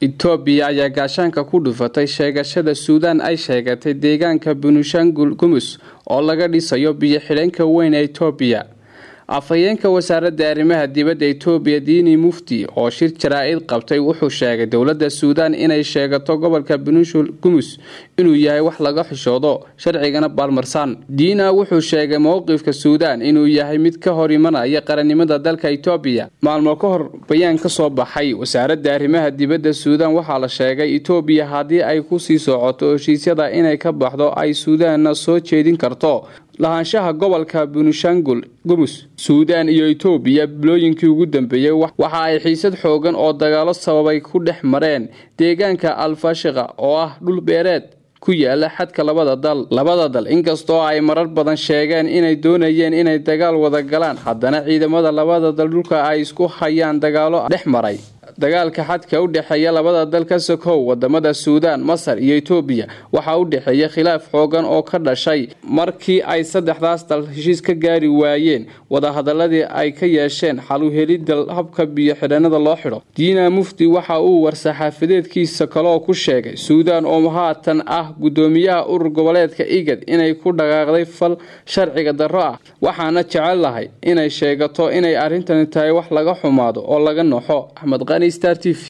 Itoobiya ayaa gaashaanka ku dhufatay sheegashada Suudaan ay sheegatay deegaanka Benishangul Gumus oo laga dhisayo biyo xidheenka weyn ee Itoobiya. Afhayeenka wasaaradda arrimaha dibadda Itoobiya Diini Mufti oo shir jaraa'id qabtay wuxuu sheegay dawladda Suudaan inay sheegato gobolka Benishangul Gumus inuu yahay wax laga xishoodo sharcigana balmarsan. Diina wuxuu sheegay mowqifka Suudaan inuu yahay mid ka hor imanaya qarannimada dalka Itoobiya. Maalmo ka hor bayaan ka soo baxay wasaaradda arrimaha dibadda Suudaan waxaa la sheegay Itoobiya haddii ay ku sii socoto heshiisyada inay ka baxdo ay Suudaanna soo jeedin karto lahaanshaha gobolka Benishangul Gumus. Suudaan iyo Itoobiya bilooyinkii ugu dambeeyay waxa ay xiisad xoogan oo dagaalo sababay ku dhex mareen deegaanka Al-Fashiqa oo ah dhul beereed ku yaala xadka labada dal inkastoo ay marar badan sheegeen inay doonayeen inay dagaal wada galaan haddana ciidamada labada dal dhulka ay isku hayaan dagaalo dhex maray. dagaalka xadka u dhaxeeya labada dal ka sokow wadamada Suudaan, Masar iyo Itoobiya waxa u dhaxeeya khilaaf xoogan oo ka dhashay markii ay saddexdaas dal heshiis ka gaari waayeen wada hadaladii ay ka yeesheen xal u helidda habka biyo xidheenada loo xidho. Diina Mufti waxa uu war-saxaafadeedkiisa kale ku sheegay Suudaan oo haatan ah gudoomiyaha urur goboleedka IGAD inay ku dhaqaaqday fal sharciga darro ah, waxaana jecelahay inay sheegato inay arrintan tahay wax laga xumaado oo laga noxo. Ahmed Qani Star TV.